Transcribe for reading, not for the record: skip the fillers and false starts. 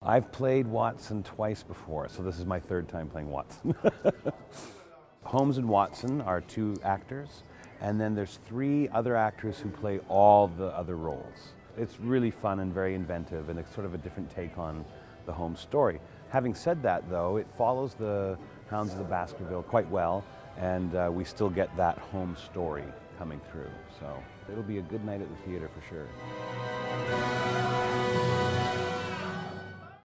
I've played Watson twice before, so this is my third time playing Watson. Holmes and Watson are two actors, and then there's three other actors who play all the other roles. It's really fun and very inventive, and it's sort of a different take on the Holmes story. Having said that, though, it follows the Hounds of the Baskerville quite well, and we still get that Holmes story coming through. So it'll be a good night at the theater for sure.